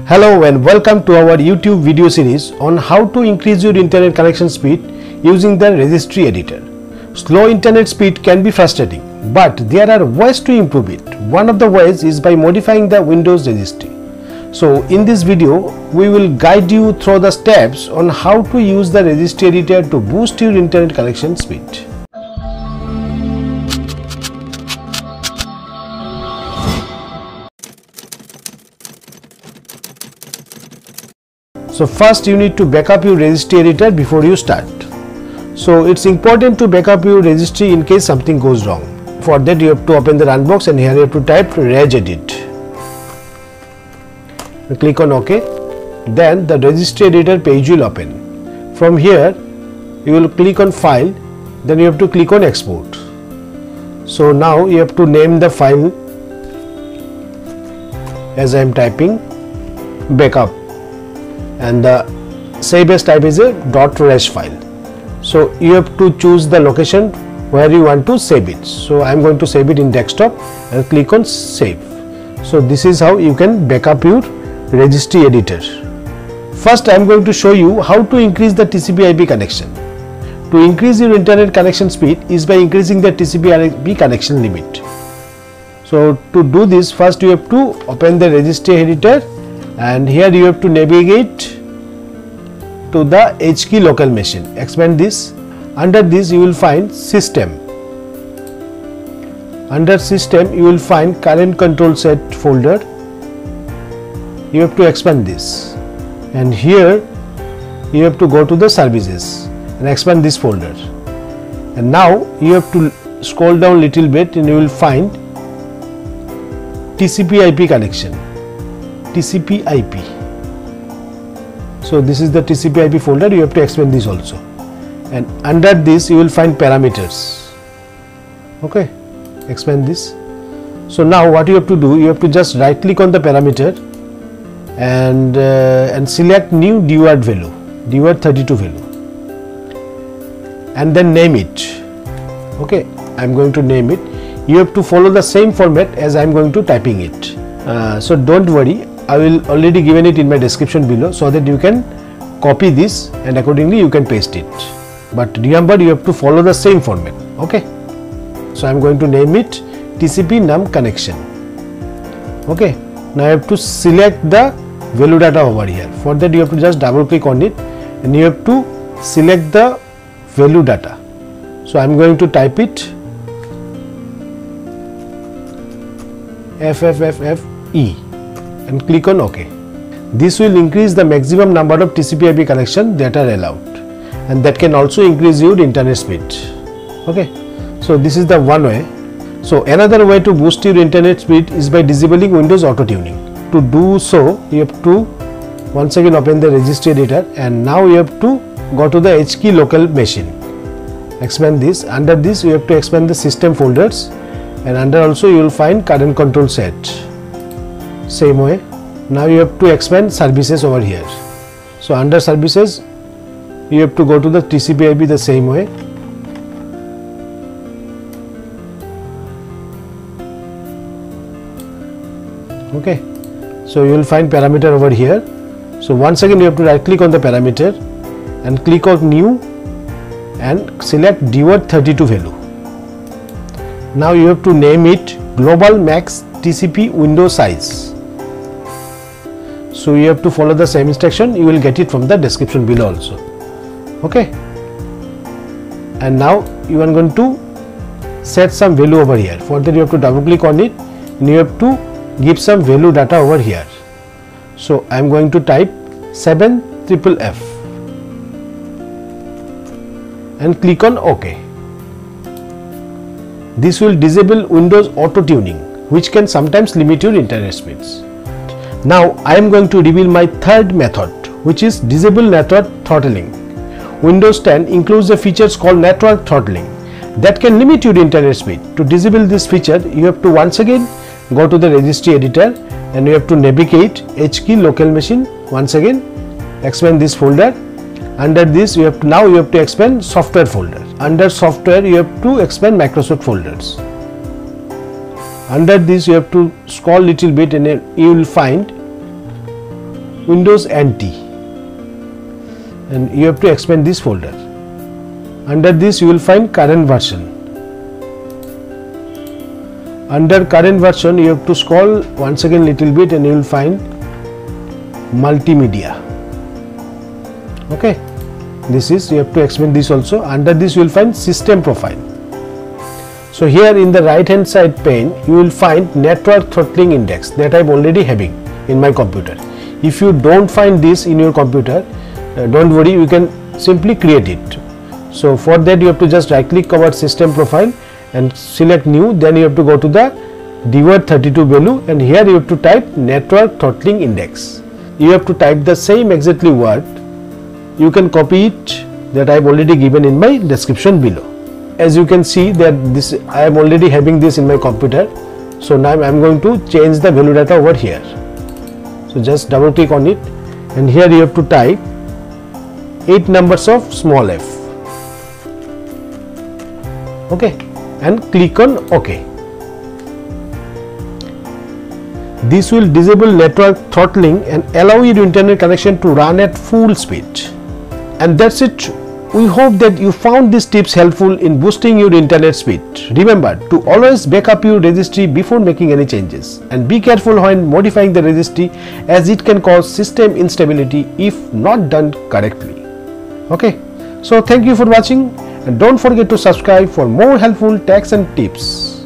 Hello and welcome to our YouTube video series on how to increase your internet connection speed using the registry editor. Slow internet speed can be frustrating, but there are ways to improve it. One of the ways is by modifying the Windows registry. So in this video, we will guide you through the steps on how to use the registry editor to boost your internet connection speed. So first you need to backup your registry editor before you start. So it's important to backup your registry in case something goes wrong. For that you have to open the run box and here you have to type regedit. Click on OK. Then the registry editor page will open. From here you will click on file, then you have to click on export. So now you have to name the file as I am typing backup. And the save as type is a .res file. So you have to choose the location where you want to save it. So I am going to save it in desktop and click on save. So this is how you can backup your registry editor. First I am going to show you how to increase the TCP/IP connection. To increase your internet connection speed is by increasing the TCP/IP connection limit. So to do this, first you have to open the registry editor and here you have to navigate to the HKey local machine. Expand this. Under this you will find system. Under system you will find current control set folder. You have to expand this and here you have to go to the services and expand this folder, and now you have to scroll down little bit and you will find TCP/IP connection. TCP/IP. So this is the TCP/IP folder. You have to expand this also, and under this you will find parameters. Okay, expand this. So now what you have to do, you have to just right click on the parameter and select new dword value, dword32 value, and then name it. Okay, I am going to name it. You have to follow the same format as I am going to typing it. So don't worry, I will already given it in my description below so that you can copy this and accordingly you can paste it. But remember, you have to follow the same format. Okay. So I am going to name it TcpNumConnections. Okay. Now I have to select the value data over here. For that you have to just double click on it and you have to select the value data. So I am going to type it fffffe and click on OK. This will increase the maximum number of TCP/IP connections that are allowed, and that can also increase your internet speed. Okay, so this is the one way. So another way to boost your internet speed is by disabling Windows auto tuning. To do so, you have to once again open the registry editor and now you have to go to the HKey local machine. Expand this. Under this you have to expand the system folders, and under also you will find current control set. Same way. Now you have to expand services over here. So under services you have to go to the TCP/IP the same way. Okay, so you will find parameter over here. So once again you have to right click on the parameter and click on new and select dword32 value. Now you have to name it GlobalMaxTcpWindowSize. So you have to follow the same instruction. You will get it from the description below also. Okay, and now you are going to set some value over here. For that you have to double click on it and you have to give some value data over here. So I am going to type 7FFF and click on OK. This will disable Windows auto tuning, which can sometimes limit your internet speeds. Now I am going to reveal my third method, which is disable network throttling. Windows 10 includes a feature called network throttling that can limit your internet speed. To disable this feature, you have to once again go to the registry editor and you have to navigate HKey local machine. Once again expand this folder. Under this you have to expand software folder. Under software you have to expand Microsoft folders. Under this you have to scroll little bit and you will find Windows NT, and you have to expand this folder. Under this you will find current version. Under current version you have to scroll once again little bit and you will find multimedia. Okay, this is, you have to expand this also. Under this you will find system profile. So here in the right hand side pane you will find network throttling index that I am already having in my computer. If you don't find this in your computer, don't worry, you can simply create it. So for that you have to just right click over system profile and select new, then you have to go to the dword 32 value and here you have to type network throttling index. You have to type the same exactly word. You can copy it that I have already given in my description below. As you can see that this, I am already having this in my computer. So now I am going to change the value data over here. So just double click on it and here you have to type 8 numbers of small f. Okay, and click on OK. This will disable network throttling and allow your internet connection to run at full speed. And that's it. We hope that you found these tips helpful in boosting your internet speed. Remember to always back up your registry before making any changes, and be careful when modifying the registry as it can cause system instability if not done correctly. Okay, so thank you for watching and don't forget to subscribe for more helpful techs and tips.